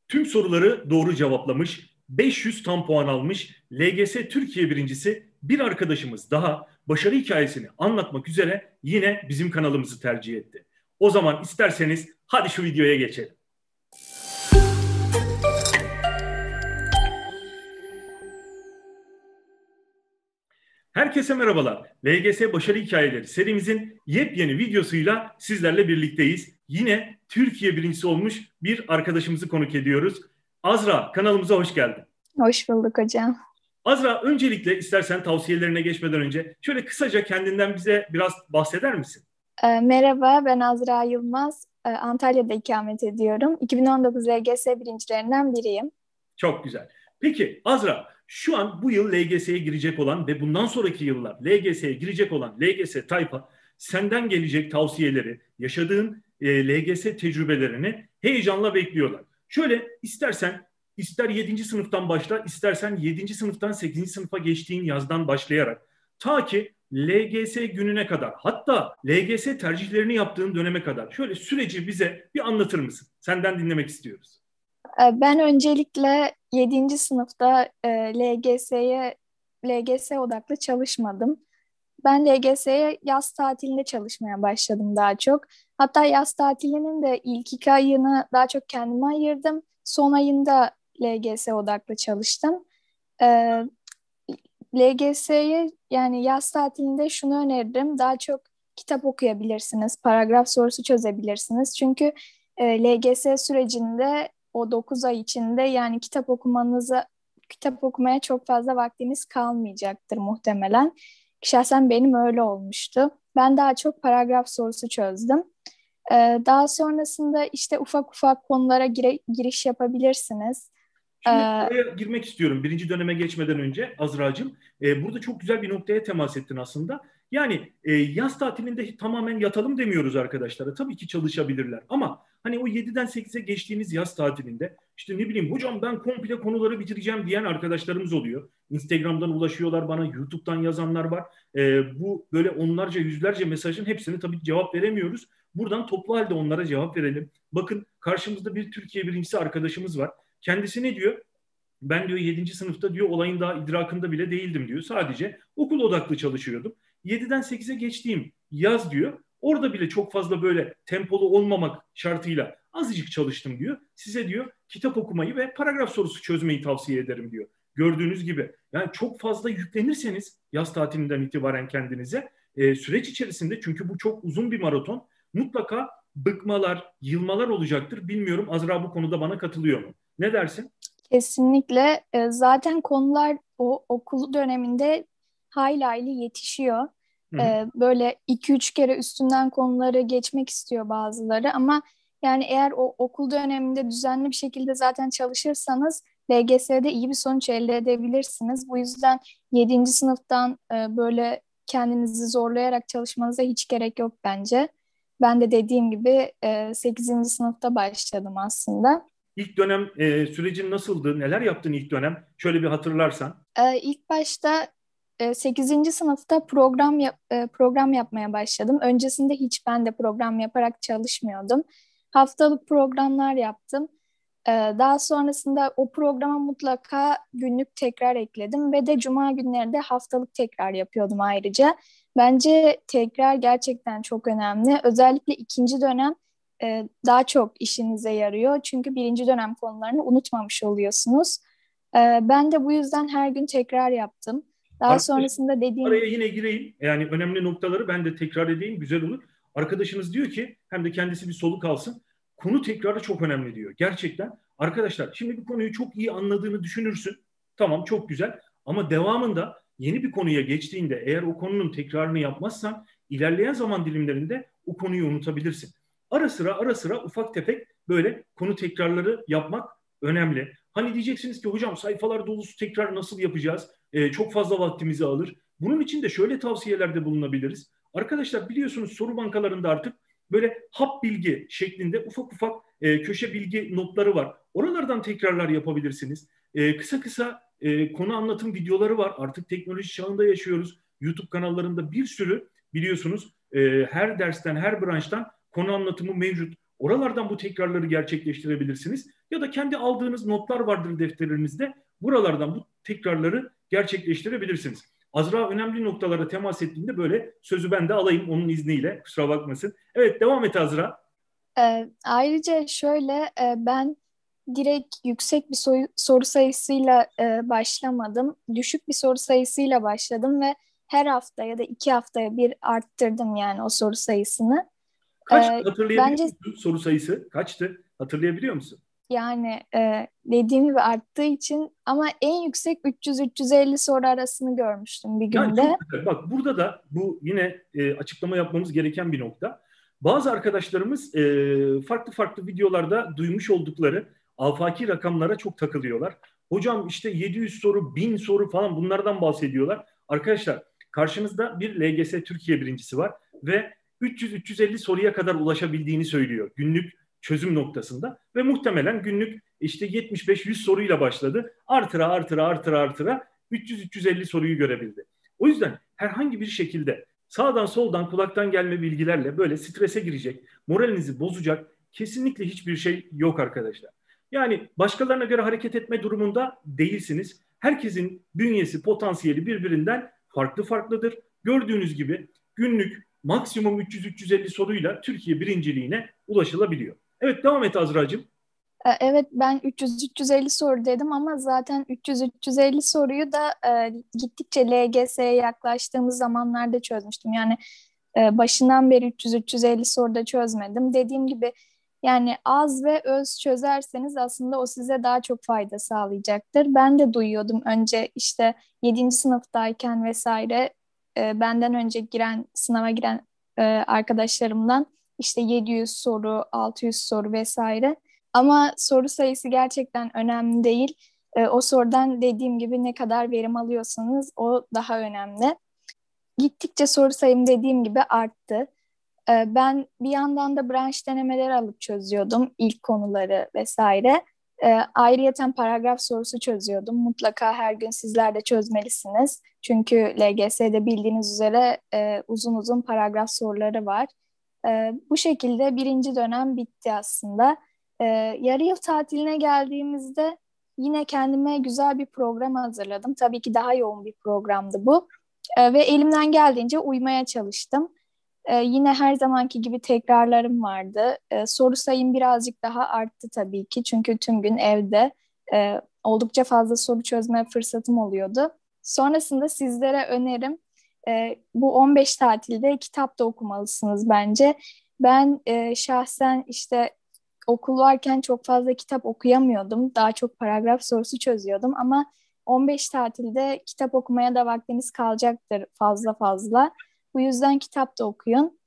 Tüm soruları doğru cevaplamış, 500 tam puan almış, LGS Türkiye birincisi bir arkadaşımız daha başarı hikayesini anlatmak üzere yine bizim kanalımızı tercih etti. O zaman isterseniz hadi şu videoya geçelim. Herkese merhabalar. LGS Başarı Hikayeleri serimizin yepyeni videosuyla sizlerle birlikteyiz. Yine Türkiye birincisi olmuş bir arkadaşımızı konuk ediyoruz. Azra, kanalımıza hoş geldin. Hoş bulduk hocam. Azra, öncelikle istersen tavsiyelerine geçmeden önce şöyle kısaca kendinden bize biraz bahseder misin? Merhaba, ben Azra Yılmaz. Antalya'da ikamet ediyorum. 2019 LGS birincilerinden biriyim. Çok güzel. Peki Azra, şu an bu yıl LGS'ye girecek olan ve bundan sonraki yıllar LGS'ye girecek olan LGS tayfa senden gelecek tavsiyeleri, yaşadığın LGS tecrübelerini heyecanla bekliyorlar. Şöyle istersen ister 7. sınıftan başla, istersen 7. sınıftan 8. sınıfa geçtiğin yazdan başlayarak ta ki LGS gününe kadar, hatta LGS tercihlerini yaptığın döneme kadar şöyle süreci bize bir anlatır mısın? Senden dinlemek istiyoruz. Ben öncelikle 7. sınıfta LGS odaklı çalışmadım. Ben LGS'ye yaz tatilinde çalışmaya başladım daha çok. Hatta yaz tatilinin de ilk 2 ayını daha çok kendime ayırdım. Son ayında LGS odaklı çalıştım. Ee, LGS'ye yani yaz tatilinde şunu öneririm. Daha çok kitap okuyabilirsiniz, paragraf sorusu çözebilirsiniz. Çünkü LGS sürecinde o 9 ay içinde yani kitap okumaya çok fazla vaktiniz kalmayacaktır muhtemelen. Şahsen benim öyle olmuştu. Ben daha çok paragraf sorusu çözdüm. Daha sonrasında işte ufak ufak konulara giriş yapabilirsiniz. Şimdi Ee, oraya girmek istiyorum. Birinci döneme geçmeden önce Azra'cığım. Burada çok güzel bir noktaya temas ettin aslında. Yani yaz tatilinde tamamen yatalım demiyoruz arkadaşlara. Tabii ki çalışabilirler. Ama hani o 7'den 8'e geçtiğiniz yaz tatilinde işte ne bileyim hocam ben komple konuları bitireceğim diyen arkadaşlarımız oluyor. Instagram'dan ulaşıyorlar bana, YouTube'dan yazanlar var. Bu böyle onlarca yüzlerce mesajın hepsine tabii cevap veremiyoruz. Buradan toplu halde onlara cevap verelim. Bakın karşımızda bir Türkiye birincisi arkadaşımız var. Kendisi ne diyor? Ben diyor 7. sınıfta diyor olayın daha idrakında bile değildim diyor. Sadece okul odaklı çalışıyordum. 7'den 8'e geçtiğim yaz diyor. Orada bile çok fazla böyle tempolu olmamak şartıyla azıcık çalıştım diyor. Size diyor kitap okumayı ve paragraf sorusu çözmeyi tavsiye ederim diyor. Gördüğünüz gibi yani çok fazla yüklenirseniz yaz tatilinden itibaren kendinize süreç içerisinde, çünkü bu çok uzun bir maraton, mutlaka bıkmalar, yılmalar olacaktır. Bilmiyorum, Azra bu konuda bana katılıyor mu? Ne dersin? Kesinlikle. Zaten konular o okul döneminde hayli hayli yetişiyor. Hı hı. Böyle 2-3 kere üstünden konuları geçmek istiyor bazıları ama yani eğer o okul döneminde düzenli bir şekilde zaten çalışırsanız LGS'de iyi bir sonuç elde edebilirsiniz. Bu yüzden 7. sınıftan böyle kendinizi zorlayarak çalışmanıza hiç gerek yok bence. Ben de dediğim gibi 8. sınıfta başladım aslında. İlk dönem sürecin nasıldı? Neler yaptın ilk dönem? Şöyle bir hatırlarsan. İlk başta 8. sınıfta program yapmaya başladım. Öncesinde hiç ben de program yaparak çalışmıyordum. Haftalık programlar yaptım. Daha sonrasında o programa mutlaka günlük tekrar ekledim ve de cuma günleri de haftalık tekrar yapıyordum ayrıca. Bence tekrar gerçekten çok önemli. Özellikle ikinci dönem daha çok işinize yarıyor. Çünkü birinci dönem konularını unutmamış oluyorsunuz. Ben de bu yüzden her gün tekrar yaptım. Daha Arkadaşım, sonrasında dediğim araya yine gireyim. Yani önemli noktaları ben de tekrar edeyim. Güzel olur. Arkadaşınız diyor ki, hem de kendisi bir soluk alsın. Konu tekrarı çok önemli diyor. Gerçekten. Arkadaşlar şimdi bir konuyu çok iyi anladığını düşünürsün. Tamam, çok güzel. Ama devamında yeni bir konuya geçtiğinde eğer o konunun tekrarını yapmazsan ilerleyen zaman dilimlerinde o konuyu unutabilirsin. Ara sıra ufak tefek böyle konu tekrarları yapmak önemli. Hani diyeceksiniz ki hocam sayfalar dolusu tekrar nasıl yapacağız? Çok fazla vaktimizi alır. Bunun için de şöyle tavsiyelerde bulunabiliriz. Arkadaşlar biliyorsunuz soru bankalarında artık böyle hap bilgi şeklinde ufak ufak köşe bilgi notları var. Oralardan tekrarlar yapabilirsiniz. Kısa kısa konu anlatım videoları var. Artık teknoloji çağında yaşıyoruz. YouTube kanallarında bir sürü biliyorsunuz her dersten, her branştan konu anlatımı mevcut. Oralardan bu tekrarları gerçekleştirebilirsiniz. Ya da kendi aldığınız notlar vardır defterinizde. Buralardan bu tekrarları gerçekleştirebilirsiniz. Azra önemli noktalara temas ettiğinde böyle sözü ben de alayım onun izniyle. Kusura bakmasın. Evet, devam et Azra. Ayrıca şöyle ben direkt yüksek bir soru sayısıyla başlamadım. Düşük bir soru sayısıyla başladım ve her hafta ya da 2 haftaya bir arttırdım yani o soru sayısını. Kaç hatırlayabiliyor Bence musun soru sayısı? Kaçtı? Hatırlayabiliyor musun? yani dediğim gibi arttığı için ama en yüksek 300-350 soru arasını görmüştüm bir Yani çok günde. güzel. Bak burada da bu yine açıklama yapmamız gereken bir nokta. Bazı arkadaşlarımız farklı farklı videolarda duymuş oldukları afaki rakamlara çok takılıyorlar. Hocam işte 700 soru, 1000 soru falan bunlardan bahsediyorlar. Arkadaşlar karşınızda bir LGS Türkiye birincisi var ve 300-350 soruya kadar ulaşabildiğini söylüyor günlük çözüm noktasında ve muhtemelen günlük işte 75-100 soruyla başladı. Artıra artıra artıra artıra 300-350 soruyu görebildi. O yüzden herhangi bir şekilde sağdan soldan kulaktan gelme bilgilerle böyle strese girecek, moralinizi bozacak kesinlikle hiçbir şey yok arkadaşlar. Yani başkalarına göre hareket etme durumunda değilsiniz. Herkesin bünyesi, potansiyeli birbirinden farklı farklıdır. Gördüğünüz gibi günlük maksimum 300-350 soruyla Türkiye birinciliğine ulaşılabiliyor. Evet, devam et Azra'cığım. Evet ben 300-350 soru dedim ama zaten 300-350 soruyu da gittikçe LGS'ye yaklaştığımız zamanlarda çözmüştüm. Yani başından beri 300-350 soruda çözmedim. Dediğim gibi yani az ve öz çözerseniz aslında o size daha çok fayda sağlayacaktır. Ben de duyuyordum önce işte 7. sınıftayken vesaire benden önce sınava giren arkadaşlarımdan işte 700 soru, 600 soru vesaire. Ama soru sayısı gerçekten önemli değil. O sorudan dediğim gibi ne kadar verim alıyorsanız o daha önemli. Gittikçe soru sayım dediğim gibi arttı. Ben bir yandan da branş denemeleri alıp çözüyordum ilk konuları vesaire. Ayrıyeten paragraf sorusu çözüyordum. Mutlaka her gün sizler de çözmelisiniz. Çünkü LGS'de bildiğiniz üzere uzun uzun paragraf soruları var. Bu şekilde birinci dönem bitti aslında. Ee, Yarı yıl tatiline geldiğimizde yine kendime güzel bir program hazırladım. Tabii ki daha yoğun bir programdı bu. Ve elimden geldiğince uymaya çalıştım. Yine her zamanki gibi tekrarlarım vardı. Soru sayım birazcık daha arttı tabii ki. Çünkü tüm gün evde oldukça fazla soru çözme fırsatım oluyordu. Sonrasında sizlere önerim bu 15 tatilde kitap da okumalısınız bence. Ben şahsen işte okul varken çok fazla kitap okuyamıyordum. Daha çok paragraf sorusu çözüyordum ama 15 tatilde kitap okumaya da vaktiniz kalacaktır fazla fazla. Bu yüzden kitap da okuyun.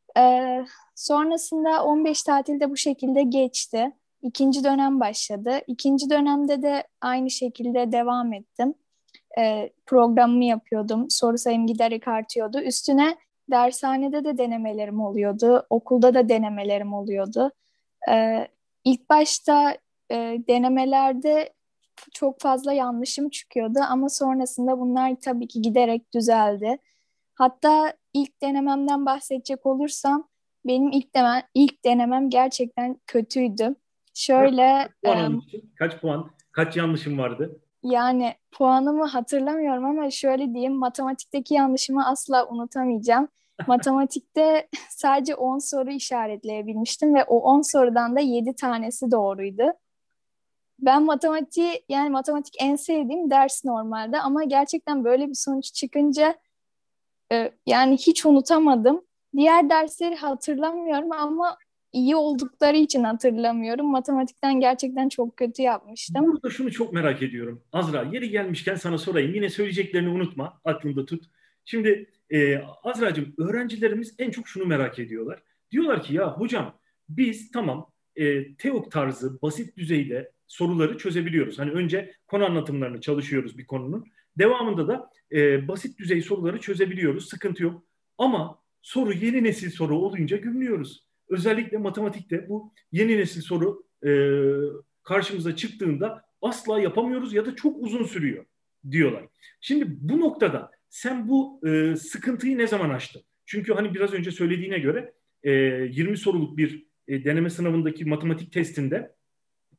Sonrasında 15 tatilde bu şekilde geçti. İkinci dönem başladı. İkinci dönemde de aynı şekilde devam ettim. Programımı yapıyordum. Soru sayım giderek artıyordu. Üstüne dershanede de denemelerim oluyordu. Okulda da denemelerim oluyordu. İlk başta denemelerde çok fazla yanlışım çıkıyordu ama sonrasında bunlar tabii ki giderek düzeldi. Hatta ilk denememden bahsedecek olursam benim ilk denemem gerçekten kötüydü. Kaç Şöyle puan almıştın? Kaç puan? Kaç yanlışın vardı? yani puanımı hatırlamıyorum ama şöyle diyeyim matematikteki yanlışımı asla unutamayacağım. Matematikte sadece 10 soru işaretleyebilmiştim ve o 10 sorudan da 7 tanesi doğruydu. Ben matematiği yani matematik en sevdiğim ders normalde ama gerçekten böyle bir sonuç çıkınca yani hiç unutamadım. Diğer dersleri hatırlamıyorum ama iyi oldukları için hatırlamıyorum. Matematikten gerçekten çok kötü yapmıştım. Burada şunu çok merak ediyorum. Azra, yeri gelmişken sana sorayım. Yine söyleyeceklerini unutma, aklında tut. Şimdi Azra'cığım, öğrencilerimiz en çok şunu merak ediyorlar. Diyorlar ki ya hocam biz tamam TEOK tarzı basit düzeyde soruları çözebiliyoruz. Hani önce konu anlatımlarını çalışıyoruz bir konunun. Devamında da basit düzey soruları çözebiliyoruz. Sıkıntı yok. Ama soru yeni nesil soru olunca gümlüyoruz. Özellikle matematikte bu yeni nesil soru karşımıza çıktığında asla yapamıyoruz ya da çok uzun sürüyor diyorlar. Şimdi bu noktada sen bu sıkıntıyı ne zaman aştın? Çünkü hani biraz önce söylediğine göre 20 soruluk bir deneme sınavındaki matematik testinde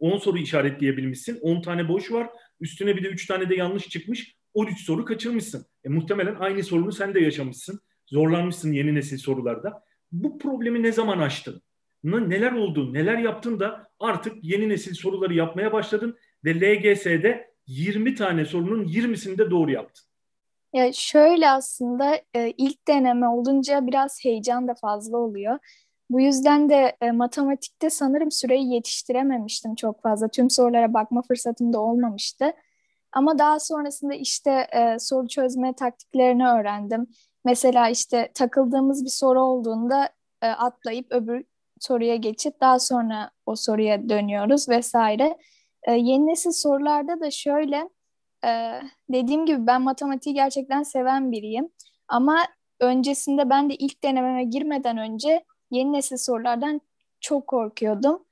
10 soru işaretleyebilmişsin. 10 tane boş var. Üstüne bir de 3 tane de yanlış çıkmış. 13 soru kaçırmışsın. Muhtemelen aynı sorunu sen de yaşamışsın. Zorlanmışsın yeni nesil sorularda. Bu problemi ne zaman aştın? Neler oldu, neler yaptın da artık yeni nesil soruları yapmaya başladın ve LGS'de 20 tane sorunun 20'sini de doğru yaptın. Ya şöyle aslında ilk deneme olunca biraz heyecan da fazla oluyor. Bu yüzden de matematikte sanırım süreyi yetiştirememiştim çok fazla. Tüm sorulara bakma fırsatım da olmamıştı. Ama daha sonrasında işte soru çözme taktiklerini öğrendim. Mesela işte takıldığımız bir soru olduğunda atlayıp öbür soruya geçip daha sonra o soruya dönüyoruz vesaire. Yeni nesil sorularda da şöyle dediğim gibi ben matematiği gerçekten seven biriyim. Ama öncesinde ben de ilk denememe girmeden önce yeni nesil sorulardan çok korkuyordum.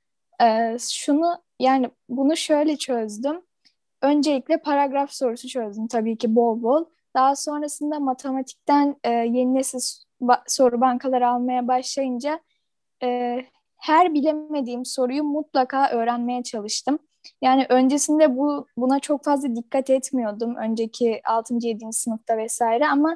Bunu şöyle çözdüm. Öncelikle paragraf sorusu çözdüm tabii ki bol bol. Daha sonrasında matematikten yeni nesil soru bankaları almaya başlayınca e, her bilemediğim soruyu mutlaka öğrenmeye çalıştım. Yani öncesinde buna çok fazla dikkat etmiyordum. Önceki 6. 7. sınıfta vesaire ama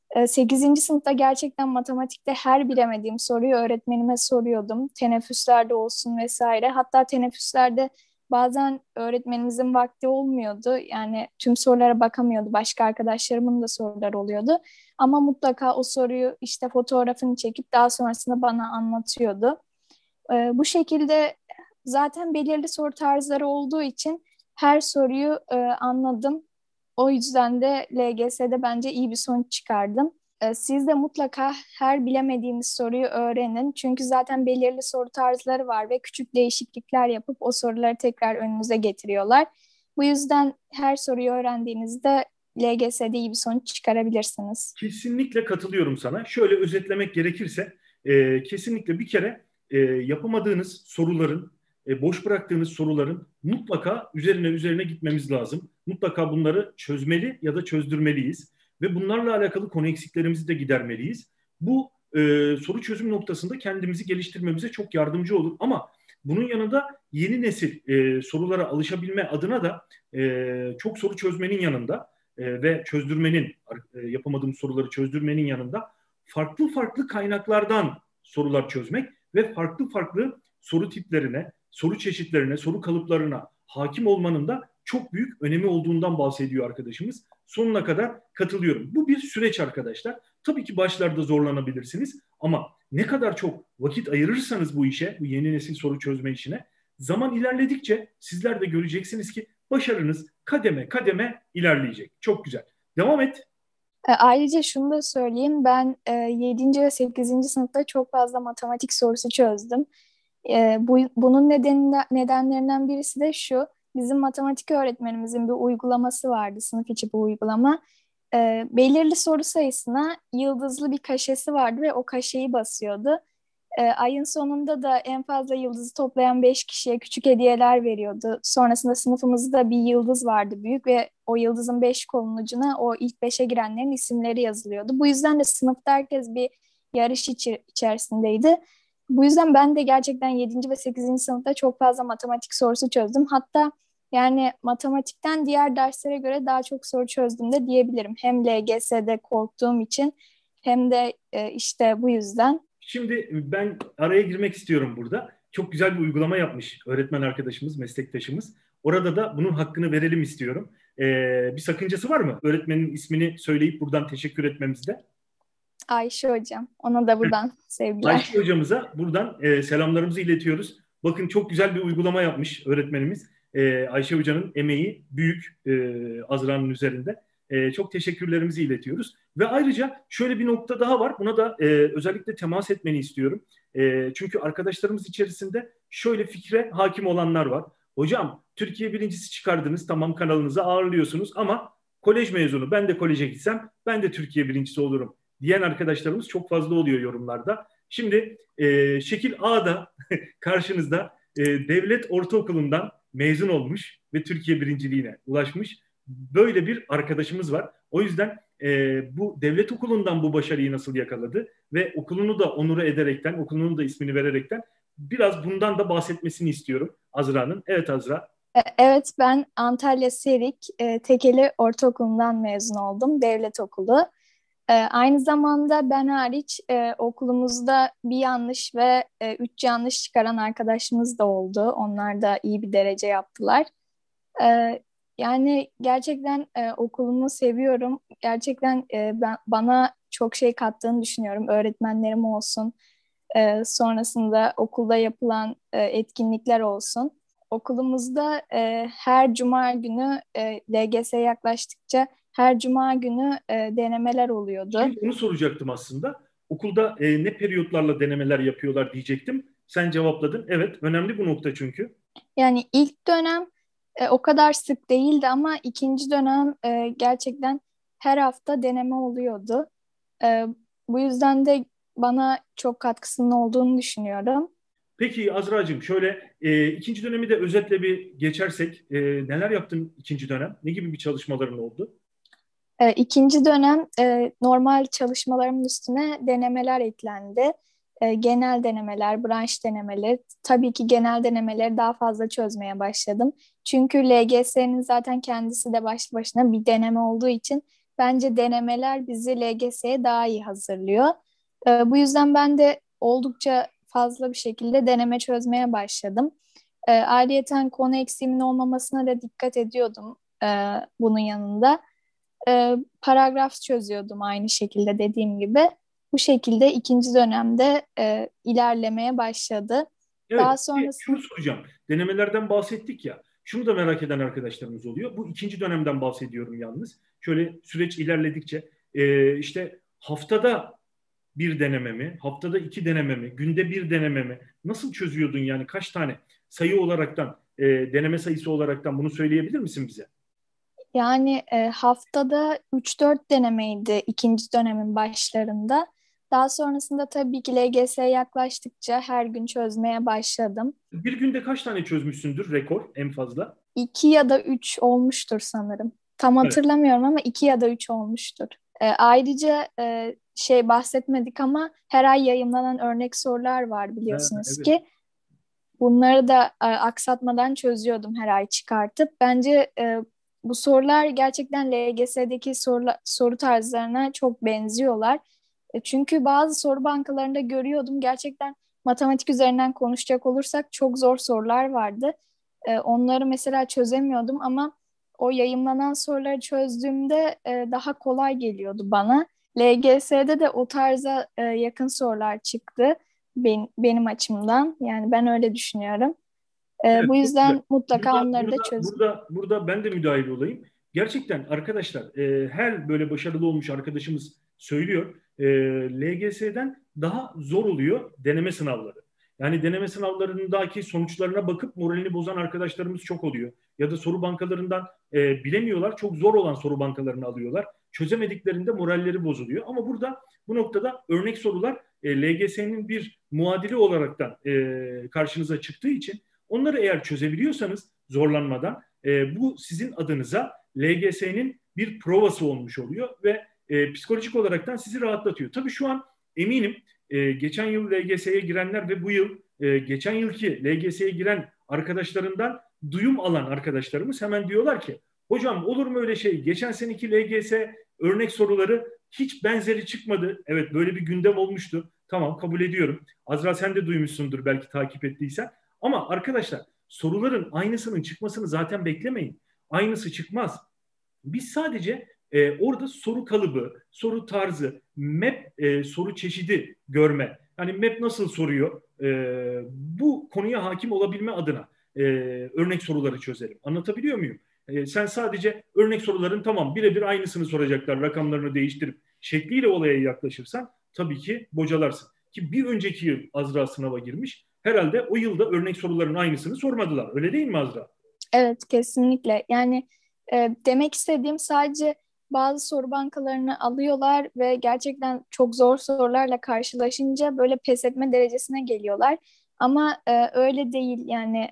8. sınıfta gerçekten matematikte her bilemediğim soruyu öğretmenime soruyordum. Teneffüslerde olsun vesaire. Hatta teneffüslerde bazen öğretmenimizin vakti olmuyordu. Yani tüm sorulara bakamıyordu. Başka arkadaşlarımın da soruları oluyordu. Ama mutlaka o soruyu işte fotoğrafını çekip daha sonrasında bana anlatıyordu. Bu şekilde zaten belirli soru tarzları olduğu için her soruyu anladım. O yüzden de LGS'de bence iyi bir sonuç çıkardım. Siz de mutlaka her bilemediğiniz soruyu öğrenin. Çünkü zaten belirli soru tarzları var ve küçük değişiklikler yapıp o soruları tekrar önünüze getiriyorlar. Bu yüzden her soruyu öğrendiğinizde LGS'de iyi bir sonuç çıkarabilirsiniz. Kesinlikle katılıyorum sana. Şöyle özetlemek gerekirse kesinlikle bir kere yapamadığınız soruların, boş bıraktığınız soruların mutlaka üzerine gitmemiz lazım. Mutlaka bunları çözmeli ya da çözdürmeliyiz. Ve bunlarla alakalı konu eksiklerimizi de gidermeliyiz. Bu soru çözüm noktasında kendimizi geliştirmemize çok yardımcı olur. Ama bunun yanında yeni nesil sorulara alışabilme adına da çok soru çözmenin yanında ve çözdürmenin, yapamadığımız soruları çözdürmenin yanında farklı farklı kaynaklardan sorular çözmek ve farklı farklı soru tiplerine, soru çeşitlerine, soru kalıplarına hakim olmanın da çok büyük önemi olduğundan bahsediyor arkadaşımız. Sonuna kadar katılıyorum. Bu bir süreç arkadaşlar. Tabii ki başlarda zorlanabilirsiniz ama ne kadar çok vakit ayırırsanız bu işe, bu yeni nesil soru çözme işine, zaman ilerledikçe sizler de göreceksiniz ki başarınız kademe kademe ilerleyecek. Çok güzel. Devam et. Ayrıca şunu da söyleyeyim. Ben 7. ve 8. sınıfta çok fazla matematik sorusu çözdüm. Bunun nedenlerinden birisi de şu. Bizim matematik öğretmenimizin bir uygulaması vardı, sınıf içi bir uygulama. Belirli soru sayısına yıldızlı bir kaşesi vardı ve o kaşeyi basıyordu. Ayın sonunda da en fazla yıldızı toplayan 5 kişiye küçük hediyeler veriyordu. Sonrasında sınıfımızda bir yıldız vardı büyük ve o yıldızın 5 kolunun ucuna o ilk 5'e girenlerin isimleri yazılıyordu. Bu yüzden de sınıfta herkes bir yarış içerisindeydi. Bu yüzden ben de gerçekten 7. ve 8. sınıfta çok fazla matematik sorusu çözdüm. Hatta yani matematikten diğer derslere göre daha çok soru çözdüm de diyebilirim. Hem LGS'de korktuğum için hem de işte bu yüzden. Şimdi ben araya girmek istiyorum burada. Çok güzel bir uygulama yapmış öğretmen arkadaşımız, meslektaşımız. Orada da bunun hakkını verelim istiyorum. Bir sakıncası var mı? Öğretmenin ismini söyleyip buradan teşekkür etmemizde. Ayşe hocam. Ona da buradan sevgiler. Ayşe hocamıza buradan selamlarımızı iletiyoruz. Bakın çok güzel bir uygulama yapmış öğretmenimiz. Ayşe hocanın emeği büyük Azra'nın üzerinde. Çok teşekkürlerimizi iletiyoruz. Ve ayrıca şöyle bir nokta daha var. Buna da özellikle temas etmeni istiyorum. Çünkü arkadaşlarımız içerisinde şöyle fikre hakim olanlar var. Hocam Türkiye birincisi çıkardınız, tamam, kanalınıza ağırlıyorsunuz ama kolej mezunu, ben de koleje gitsem ben de Türkiye birincisi olurum diyen arkadaşlarımız çok fazla oluyor yorumlarda. Şimdi şekil A'da karşınızda devlet ortaokulundan mezun olmuş ve Türkiye birinciliğine ulaşmış böyle bir arkadaşımız var. O yüzden bu devlet okulundan bu başarıyı nasıl yakaladı ve okulunu da onuru ederekten, okulunun da ismini vererekten Biraz bundan da bahsetmesini istiyorum Azra'nın. Evet Azra. Evet, ben Antalya Serik Tekeli Ortaokulu'ndan mezun oldum, devlet okulu. Aynı zamanda ben hariç okulumuzda bir yanlış ve üç yanlış çıkaran arkadaşımız da oldu. Onlar da iyi bir derece yaptılar. Yani gerçekten okulumu seviyorum. Gerçekten bana çok şey kattığını düşünüyorum. Öğretmenlerim olsun, sonrasında okulda yapılan etkinlikler olsun. Okulumuzda her cuma günü LGS yaklaştıkça her cuma günü denemeler oluyordu. Şimdi onu soracaktım aslında. Okulda ne periyotlarla denemeler yapıyorlar diyecektim. Sen cevapladın. Evet, önemli bu nokta çünkü. Yani ilk dönem o kadar sık değildi ama ikinci dönem gerçekten her hafta deneme oluyordu. E, Bu yüzden de bana çok katkısının olduğunu düşünüyorum. Peki Azra'cığım şöyle ikinci dönemi de özetle bir geçersek neler yaptın ikinci dönem? Ne gibi bir çalışmaların oldu? İkinci dönem normal çalışmalarımın üstüne denemeler eklendi. Genel denemeler, branş denemeleri. Tabii ki genel denemeleri daha fazla çözmeye başladım. Çünkü LGS'nin zaten kendisi de başlı başına bir deneme olduğu için bence denemeler bizi LGS'ye daha iyi hazırlıyor. Bu yüzden ben de oldukça fazla bir şekilde deneme çözmeye başladım. Ayrıyeten konu eksiğimin olmamasına da dikkat ediyordum bunun yanında. Paragraf çözüyordum aynı şekilde dediğim gibi. Bu şekilde ikinci dönemde ilerlemeye başladı. Evet, Daha şunu sonrasında soracağım. Denemelerden bahsettik ya. Şunu da merak eden arkadaşlarımız oluyor. Bu ikinci dönemden bahsediyorum yalnız. Şöyle süreç ilerledikçe işte haftada bir deneme mi, haftada iki deneme mi, günde bir deneme mi? Nasıl çözüyordun yani kaç tane sayı olaraktan, deneme sayısı olaraktan bunu söyleyebilir misin bize? yani haftada 3-4 denemeydi ikinci dönemin başlarında. Daha sonrasında tabii ki LGS yaklaştıkça her gün çözmeye başladım. Bir günde kaç tane çözmüşsündür rekor en fazla? 2 ya da 3 olmuştur sanırım. Tam Evet. hatırlamıyorum ama 2 ya da 3 olmuştur. Ayrıca şey bahsetmedik ama her ay yayınlanan örnek sorular var Ha, biliyorsunuz evet. ki. Bunları da aksatmadan çözüyordum her ay çıkartıp. Bence bu sorular gerçekten LGS'deki soru tarzlarına çok benziyorlar. Çünkü bazı soru bankalarında görüyordum gerçekten matematik üzerinden konuşacak olursak çok zor sorular vardı. Onları mesela çözemiyordum ama o yayımlanan soruları çözdüğümde daha kolay geliyordu bana. LGS'de de o tarza yakın sorular çıktı benim açımdan. Yani ben öyle düşünüyorum. Evet, Bu çok güzel. yüzden mutlaka Burada, onları da burada, çözün. burada, burada ben de müdahil olayım. Gerçekten arkadaşlar, her böyle başarılı olmuş arkadaşımız söylüyor. LGS'den daha zor oluyor deneme sınavları. Yani deneme sınavlarındaki sonuçlarına bakıp moralini bozan arkadaşlarımız çok oluyor. Ya da soru bankalarından bilemiyorlar. Çok zor olan soru bankalarını alıyorlar. Çözemediklerinde moralleri bozuluyor. Ama burada bu noktada örnek sorular LGS'nin bir muadili olaraktan karşınıza çıktığı için onları eğer çözebiliyorsanız zorlanmadan bu sizin adınıza LGS'nin bir provası olmuş oluyor ve psikolojik olaraktan sizi rahatlatıyor. Tabii şu an eminim geçen yıl LGS'ye girenler ve bu yıl geçen yılki LGS'ye giren arkadaşlarından duyum alan arkadaşlarımız hemen diyorlar ki hocam olur mu öyle şey? Geçen seneki LGS örnek soruları hiç benzeri çıkmadı. Evet böyle bir gündem olmuştu. Tamam kabul ediyorum. Azra sen de duymuşsundur belki takip ettiysen. Ama arkadaşlar soruların aynısının çıkmasını zaten beklemeyin. Aynısı çıkmaz. Biz sadece orada soru kalıbı, soru tarzı, map, soru çeşidi görme. Yani map nasıl soruyor? Bu konuya hakim olabilme adına örnek soruları çözerim. Anlatabiliyor muyum? Sen sadece örnek soruların tamam birebir aynısını soracaklar, rakamlarını değiştirip şekliyle olaya yaklaşırsan tabii ki bocalarsın. Ki bir önceki yıl Azra sınava girmiş. Herhalde o yılda örnek soruların aynısını sormadılar. Öyle değil mi Azra? Evet, kesinlikle. Yani demek istediğim sadece bazı soru bankalarını alıyorlar ve gerçekten çok zor sorularla karşılaşınca böyle pes etme derecesine geliyorlar. Ama öyle değil. Yani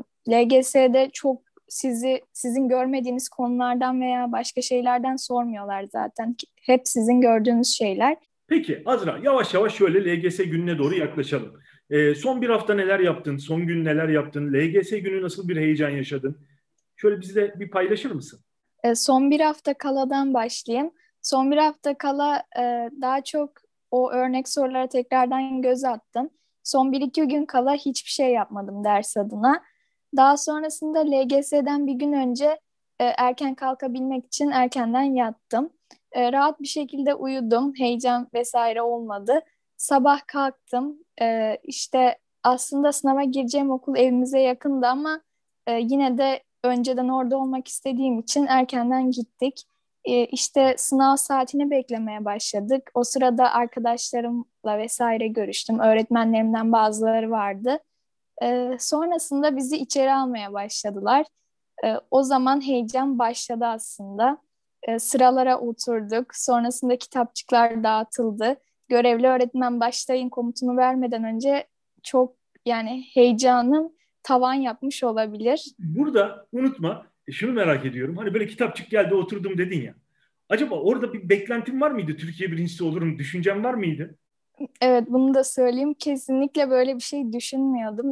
LGS'de çok sizin görmediğiniz konulardan veya başka şeylerden sormuyorlar zaten. Hep sizin gördüğünüz şeyler. Peki Azra yavaş yavaş şöyle LGS gününe doğru yaklaşalım. Son bir hafta neler yaptın? Son gün neler yaptın? LGS günü nasıl bir heyecan yaşadın? Şöyle bizle bir paylaşır mısın? Son bir hafta kaladan başlayayım. Son bir hafta kala daha çok o örnek sorulara tekrardan göz attım. Son bir iki gün kala hiçbir şey yapmadım ders adına. Daha sonrasında LGS'den bir gün önce erken kalkabilmek için erkenden yattım. Rahat bir şekilde uyudum. Heyecan vesaire olmadı. Sabah kalktım. İşte aslında sınava gireceğim okul evimize yakındı ama yine de önceden orada olmak istediğim için erkenden gittik. İşte sınav saatini beklemeye başladık. O sırada arkadaşlarımla vesaire görüştüm. Öğretmenlerimden bazıları vardı. Sonrasında bizi içeri almaya başladılar. O zaman heyecan başladı aslında. Sıralara oturduk. Sonrasında kitapçıklar dağıtıldı. Görevli öğretmen başlayın komutunu vermeden önce çok yani heyecanım tavan yapmış olabilir. Burada unutma, şunu merak ediyorum. Hani böyle kitapçık geldi oturdum dedin ya. Acaba orada bir beklentin var mıydı? Türkiye birincisi olurum düşüncen var mıydı? Evet, bunu da söyleyeyim. Kesinlikle böyle bir şey düşünmüyordum.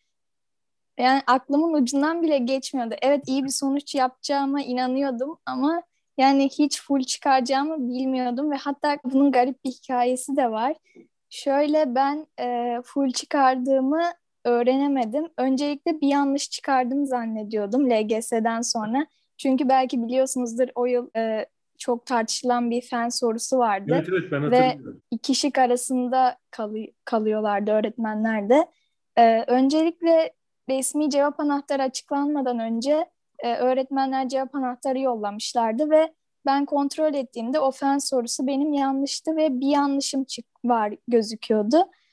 Yani aklımın ucundan bile geçmiyordu. Evet, iyi bir sonuç yapacağıma inanıyordum ama yani hiç full çıkaracağımı bilmiyordum ve hatta bunun garip bir hikayesi de var. Şöyle ben full çıkardığımı öğrenemedim. Öncelikle bir yanlış çıkardım zannediyordum LGS'den sonra. Çünkü belki biliyorsunuzdur o yıl çok tartışılan bir fen sorusu vardı Evet, evet, ben ve hatırlıyorum. iki şık arasında kalıyorlardı öğretmenler de. Öncelikle resmi cevap anahtarı açıklanmadan önce öğretmenler cevap anahtarı yollamışlardı ve ben kontrol ettiğimde o fen sorusu benim yanlıştı ve bir yanlışım var gözüküyordu.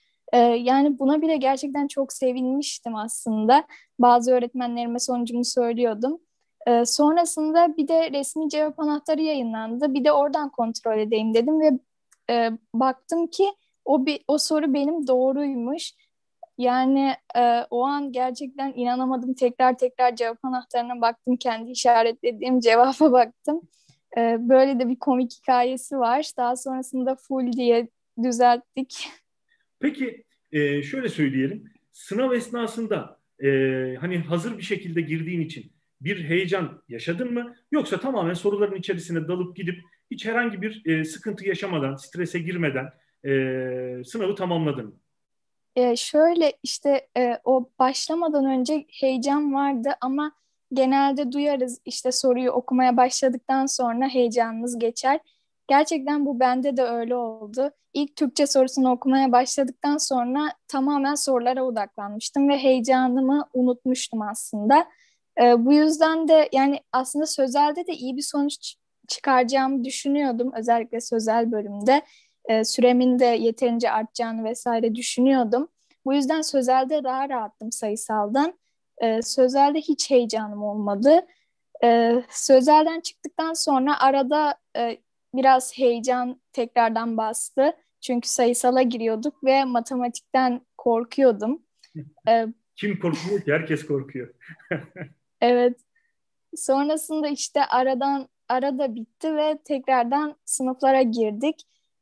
Yani buna bile gerçekten çok sevinmiştim aslında. Bazı öğretmenlerime sonucumu söylüyordum. Sonrasında bir de resmi cevap anahtarı yayınlandı. Bir de oradan kontrol edeyim dedim ve baktım ki o soru benim doğruymuş. Yani o an gerçekten inanamadım. Tekrar tekrar cevap anahtarına baktım. Kendi işaretlediğim cevaba baktım. Böyle de bir komik hikayesi var. Daha sonrasında full diye düzelttik. Peki, şöyle söyleyelim. Sınav esnasında hani hazır bir şekilde girdiğin için bir heyecan yaşadın mı? Yoksa tamamen soruların içerisine dalıp gidip hiç herhangi bir sıkıntı yaşamadan, strese girmeden sınavı tamamladın mı? Şöyle işte o başlamadan önce heyecan vardı ama genelde duyarız işte soruyu okumaya başladıktan sonra heyecanımız geçer. Gerçekten bu bende de öyle oldu. İlk Türkçe sorusunu okumaya başladıktan sonra tamamen sorulara odaklanmıştım ve heyecanımı unutmuştum aslında. Bu yüzden de yani aslında sözelde de iyi bir sonuç çıkaracağımı düşünüyordum. Özellikle sözel bölümde süremin de yeterince artacağını vesaire düşünüyordum. Bu yüzden sözelde daha rahattım sayısaldan. Sözelde hiç heyecanım olmadı. Sözelden çıktıktan sonra arada biraz heyecan tekrardan bastı. Çünkü sayısala giriyorduk ve matematikten korkuyordum. Ee, Kim korkmuyor ki? Herkes korkuyor. evet. Sonrasında işte arada bitti ve tekrardan sınıflara girdik.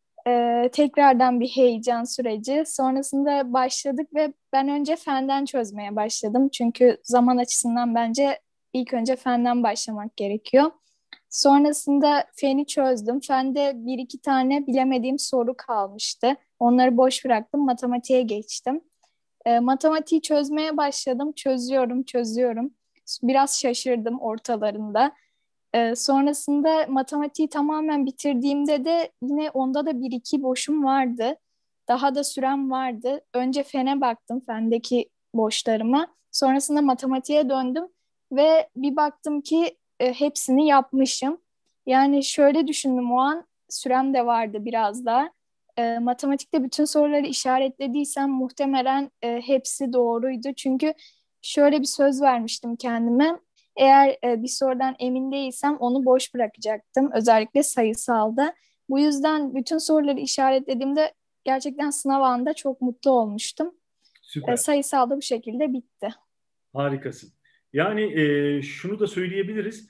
Tekrardan bir heyecan süreci. Sonrasında başladık ve ben önce fenden çözmeye başladım. Çünkü zaman açısından bence ilk önce fenden başlamak gerekiyor. Sonrasında feni çözdüm. Fende bir iki tane bilemediğim soru kalmıştı. Onları boş bıraktım. Matematiğe geçtim. Matematiği çözmeye başladım. Çözüyorum. Biraz şaşırdım ortalarında. Sonrasında matematiği tamamen bitirdiğimde de yine onda da bir iki boşum vardı. Daha da sürem vardı. Önce fene baktım, fendeki boşlarıma. Sonrasında matematiğe döndüm ve bir baktım ki hepsini yapmışım. Yani şöyle düşündüm o an, sürem de vardı biraz daha. Matematikte bütün soruları işaretlediysem muhtemelen hepsi doğruydu. Çünkü şöyle bir söz vermiştim kendime. Eğer bir sorudan emin değilsem onu boş bırakacaktım. Özellikle sayısalda. Bu yüzden bütün soruları işaretlediğimde gerçekten sınav anında çok mutlu olmuştum. Süper. Sayısalda bu şekilde bitti. Harikasın. Yani şunu da söyleyebiliriz.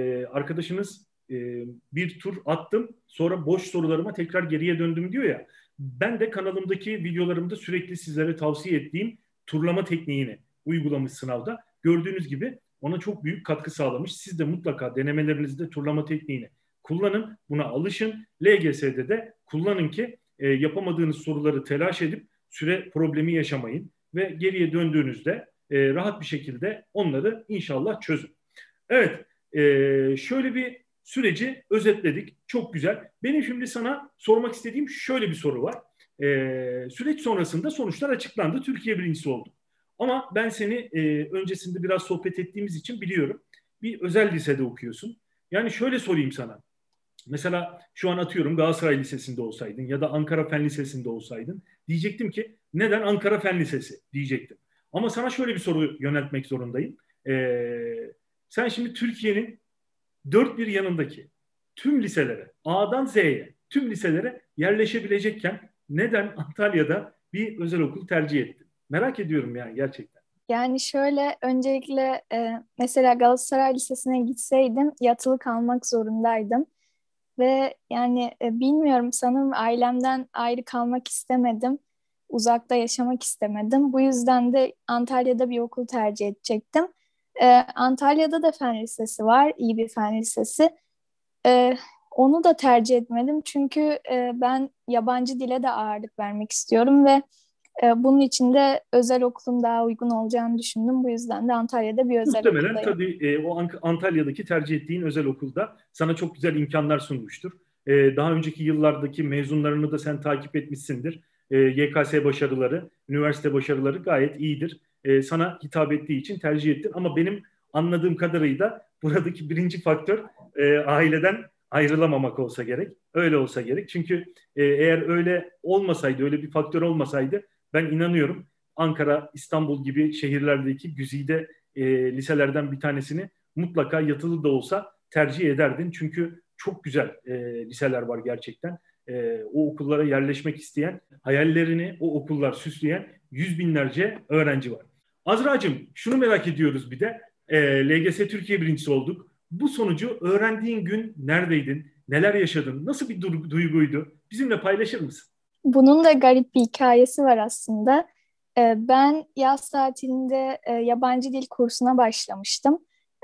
Arkadaşınız bir tur attım, sonra boş sorularıma tekrar geriye döndüm diyor ya. Ben de kanalımdaki videolarımda sürekli sizlere tavsiye ettiğim turlama tekniğini uygulamış sınavda. Gördüğünüz gibi ona çok büyük katkı sağlamış. Siz de mutlaka denemelerinizde turlama tekniğini kullanın, buna alışın. LGS'de de kullanın ki yapamadığınız soruları telaş edip süre problemi yaşamayın ve geriye döndüğünüzde rahat bir şekilde onları inşallah çözün. Evet, şöyle bir süreci özetledik. Çok güzel. Benim şimdi sana sormak istediğim şöyle bir soru var. Süreç sonrasında sonuçlar açıklandı. Türkiye birincisi oldu. Ama ben seni öncesinde biraz sohbet ettiğimiz için biliyorum. Bir özel lisede okuyorsun. Yani şöyle sorayım sana. Mesela şu an atıyorum Galatasaray Lisesi'nde olsaydın ya da Ankara Fen Lisesi'nde olsaydın diyecektim ki neden Ankara Fen Lisesi diyecektim. Ama sana şöyle bir soru yöneltmek zorundayım. Sen şimdi Türkiye'nin dört bir yanındaki tüm liselere, A'dan Z'ye, tüm liselere yerleşebilecekken neden Antalya'da bir özel okul tercih ettin? Merak ediyorum yani gerçekten. Yani şöyle öncelikle mesela Galatasaray Lisesi'ne gitseydim yatılı kalmak zorundaydım. Ve yani bilmiyorum sanırım ailemden ayrı kalmak istemedim. Uzakta yaşamak istemedim. Bu yüzden de Antalya'da bir okul tercih edecektim. Antalya'da da fen lisesi var, iyi bir fen lisesi. E, Onu da tercih etmedim çünkü ben yabancı dile de ağırlık vermek istiyorum ve bunun için de özel okulun daha uygun olacağını düşündüm. Bu yüzden de Antalya'da bir özel Muhtemelen okuldayım. tabii o Antalya'daki tercih ettiğin özel okulda sana çok güzel imkanlar sunmuştur. Daha önceki yıllardaki mezunlarını da sen takip etmişsindir. YKS başarıları, üniversite başarıları gayet iyidir. Sana hitap ettiği için tercih ettin. Ama benim anladığım kadarıyla buradaki birinci faktör aileden ayrılamamak olsa gerek. Öyle olsa gerek. Çünkü eğer öyle olmasaydı, öyle bir faktör olmasaydı ben inanıyorum Ankara, İstanbul gibi şehirlerdeki güzide liselerden bir tanesini mutlaka yatılı da olsa tercih ederdin. Çünkü çok güzel liseler var gerçekten. O okullara yerleşmek isteyen, hayallerini o okullar süsleyen yüz binlerce öğrenci var. Azra'cığım şunu merak ediyoruz bir de. LGS Türkiye birincisi olduk. Bu sonucu öğrendiğin gün neredeydin? Neler yaşadın? Nasıl bir duyguydu? Bizimle paylaşır mısın? Bunun da garip bir hikayesi var aslında. Ben yaz tatilinde yabancı dil kursuna başlamıştım.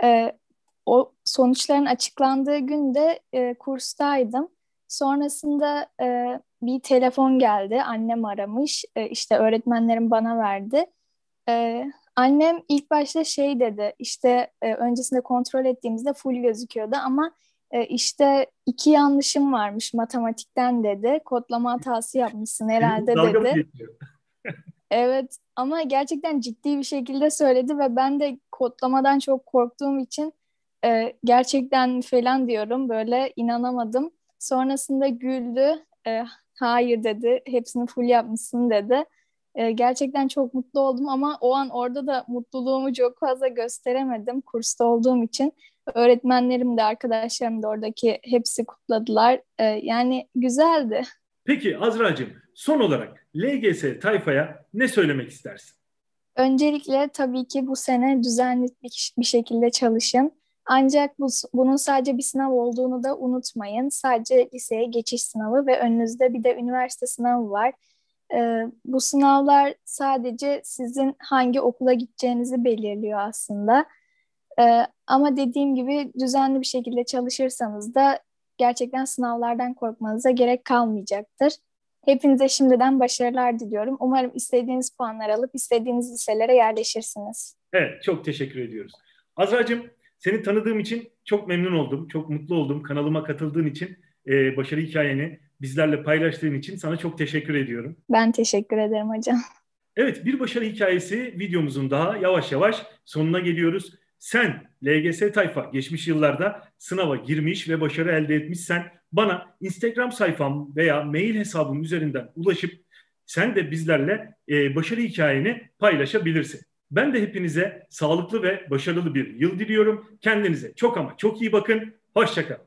O sonuçların açıklandığı günde kurstaydım. Sonrasında bir telefon geldi. Annem aramış. İşte öğretmenlerim bana verdi. Annem ilk başta şey dedi. İşte öncesinde kontrol ettiğimizde full gözüküyordu ama işte iki yanlışım varmış matematikten dedi. Kodlama hatası yapmışsın Benimle herhalde dalga mı dedi. geçiyor? Evet ama gerçekten ciddi bir şekilde söyledi ve ben de kodlamadan çok korktuğum için gerçekten falan diyorum böyle inanamadım. Sonrasında güldü. Hayır dedi. Hepsini full yapmışsın dedi. Gerçekten çok mutlu oldum ama o an orada da mutluluğumu çok fazla gösteremedim kursta olduğum için. Öğretmenlerim de arkadaşlarım da oradaki hepsi kutladılar. Yani güzeldi. Peki Azra'cığım son olarak LGS tayfaya ne söylemek istersin? Öncelikle tabii ki bu sene düzenli bir şekilde çalışın. Ancak bunun sadece bir sınav olduğunu da unutmayın. Sadece liseye geçiş sınavı ve önünüzde bir de üniversite sınavı var. Bu sınavlar sadece sizin hangi okula gideceğinizi belirliyor aslında. Ama dediğim gibi düzenli bir şekilde çalışırsanız da gerçekten sınavlardan korkmanıza gerek kalmayacaktır. Hepinize şimdiden başarılar diliyorum. Umarım istediğiniz puanlar alıp istediğiniz liselere yerleşirsiniz. Evet, çok teşekkür ediyoruz. Azra'cığım, seni tanıdığım için çok memnun oldum, çok mutlu oldum. Kanalıma katıldığın için, başarı hikayeni bizlerle paylaştığın için sana çok teşekkür ediyorum. Ben teşekkür ederim hocam. Evet, bir başarı hikayesi videomuzun daha yavaş yavaş sonuna geliyoruz. Sen LGS tayfa geçmiş yıllarda sınava girmiş ve başarı elde etmişsen bana Instagram sayfam veya mail hesabım üzerinden ulaşıp sen de bizlerle başarı hikayeni paylaşabilirsin. Ben de hepinize sağlıklı ve başarılı bir yıl diliyorum. Kendinize çok ama çok iyi bakın. Hoşça kalın.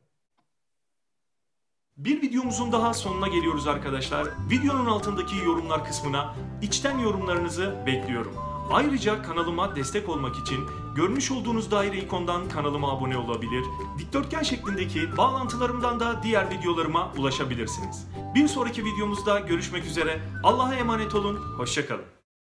Bir videomuzun daha sonuna geliyoruz arkadaşlar. Videonun altındaki yorumlar kısmına içten yorumlarınızı bekliyorum. Ayrıca kanalıma destek olmak için görmüş olduğunuz daire ikondan kanalıma abone olabilir, dikdörtgen şeklindeki bağlantılarımdan da diğer videolarıma ulaşabilirsiniz. Bir sonraki videomuzda görüşmek üzere. Allah'a emanet olun, hoşça kalın.